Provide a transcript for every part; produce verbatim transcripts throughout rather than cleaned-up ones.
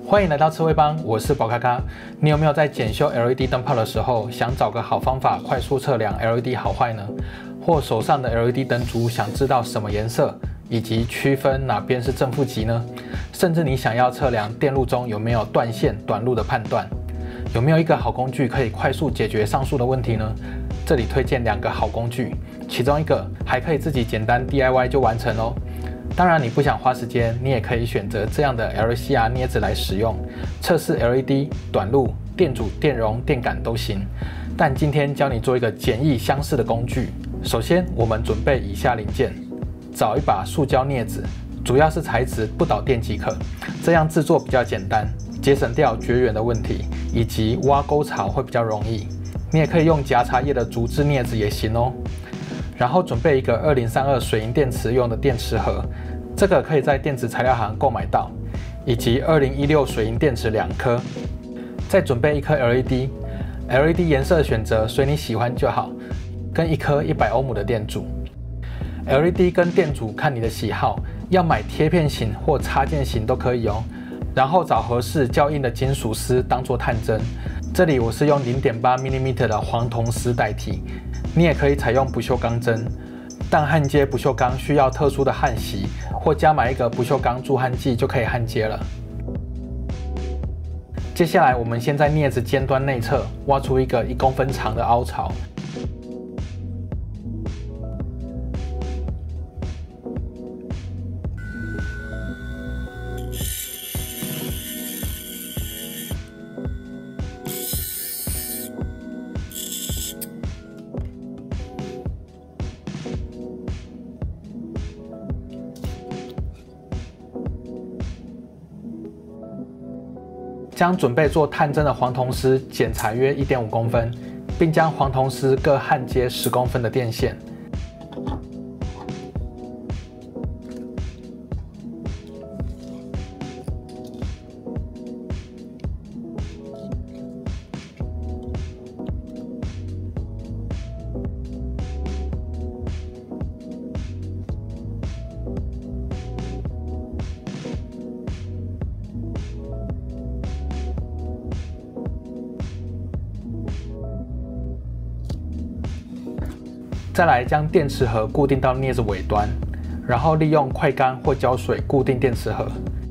欢迎来到刺猬帮，我是宝咖咖。你有没有在检修 L E D 灯泡的时候，想找个好方法快速测量 L E D 好坏呢？或手上的 L E D 灯珠想知道什么颜色，以及区分哪边是正负极呢？甚至你想要测量电路中有没有断线、短路的判断，有没有一个好工具可以快速解决上述的问题呢？这里推荐两个好工具，其中一个还可以自己简单 D I Y 就完成哦。当然，你不想花时间，你也可以选择这样的 L C R 镊子来使用，测试 L E D、短路、电阻、电容、电感都行。但今天教你做一个简易相似的工具。首先，我们准备以下零件：找一把塑胶镊子，主要是材质不导电即可，这样制作比较简单，节省掉绝缘的问题，以及挖沟槽会比较容易。你也可以用夹茶叶的竹制镊子也行哦。然后准备一个二零三二水银电池用的电池盒，这个可以在电子材料行购买到，以及二零一六水银电池两颗。再准备一颗 L E D，L E D 颜色选择随你喜欢就好，跟一颗一百欧姆的电阻。L E D 跟电阻看你的喜好，要买贴片型或插件型都可以哦。然后找合适较硬的金属丝当做探针，这里我是用 零点八毫米 的黄铜丝代替。你也可以采用不锈钢针，但焊接不锈钢需要特殊的焊锡，或加买一个不锈钢助焊剂就可以焊接了。接下来，我们先在镊子尖端内侧挖出一个一公分长的凹槽。将准备做探针的黄铜丝剪裁约 一点五公分，并将黄铜丝各焊接十公分的电线。再来将电池盒固定到镊子尾端，然后利用快干或胶水固定电池盒。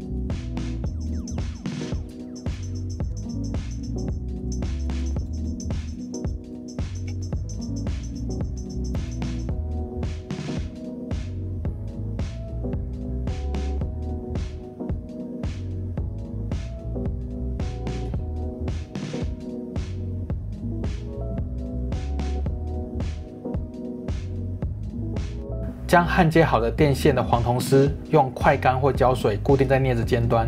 将焊接好的电线的黄铜丝用快干或胶水固定在镊子尖端。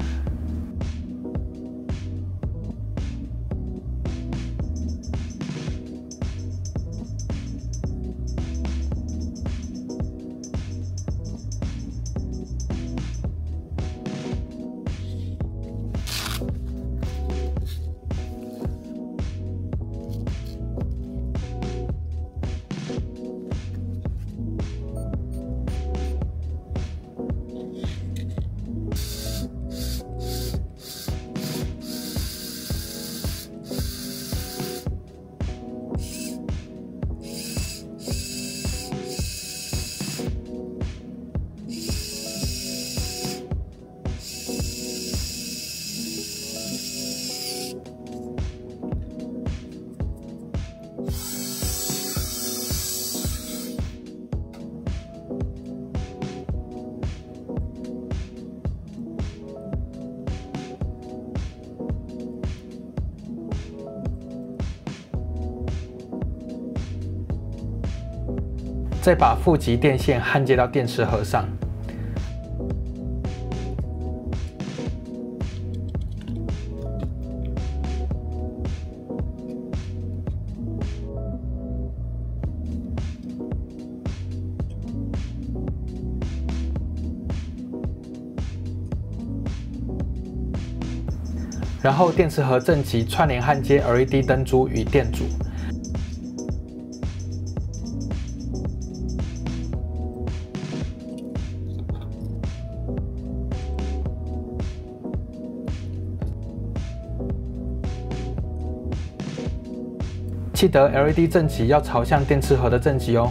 再把负极电线焊接到电池盒上。然后电池盒正极串联焊接 L E D 灯珠与电阻。 记得 L E D 正极要朝向电池盒的正极哦。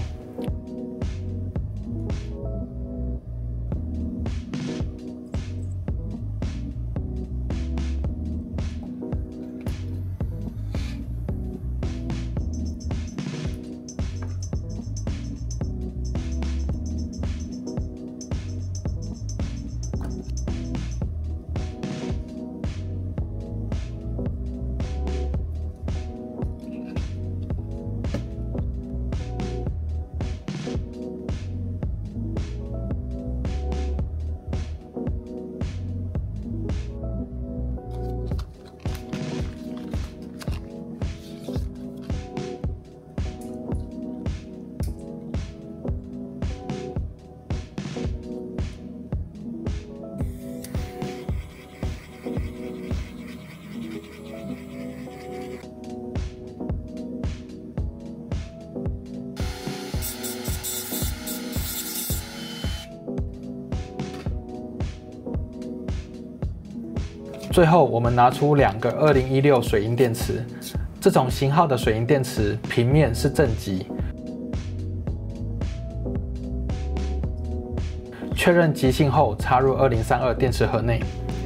最后，我们拿出两个二零一六水银电池，这种型号的水银电池平面是正极，确认极性后插入二零三二电池盒内。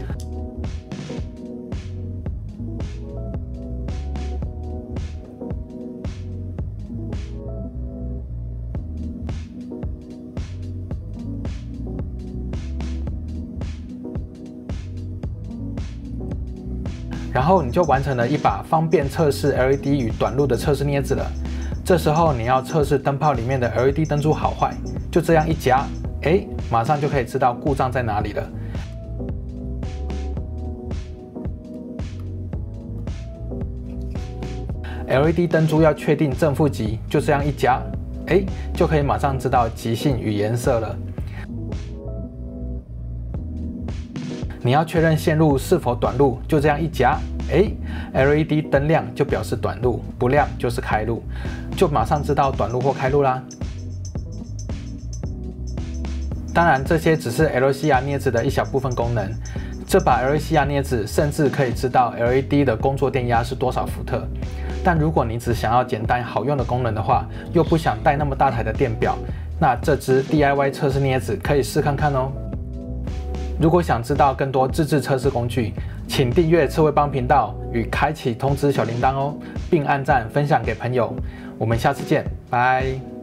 然后你就完成了一把方便测试 L E D 与短路的测试镊子了。这时候你要测试灯泡里面的 L E D 灯珠好坏，就这样一夹，哎，马上就可以知道故障在哪里了。L E D 灯珠要确定正负极，就这样一夹，哎，就可以马上知道极性与颜色了。你要确认线路是否短路，就这样一夹，哎 ，L E D 灯亮就表示短路，不亮就是开路，就马上知道短路或开路啦。当然，这些只是 L C R 镊子的一小部分功能。这把 L C R 镊子甚至可以知道 L E D 的工作电压是多少伏特。但如果你只想要简单好用的功能的话，又不想带那么大台的电表，那这支 D I Y 测试镊子可以试看看哦。如果想知道更多自制测试工具，请订阅刺猬帮频道与开启通知小铃铛哦，并按赞分享给朋友。我们下次见，拜。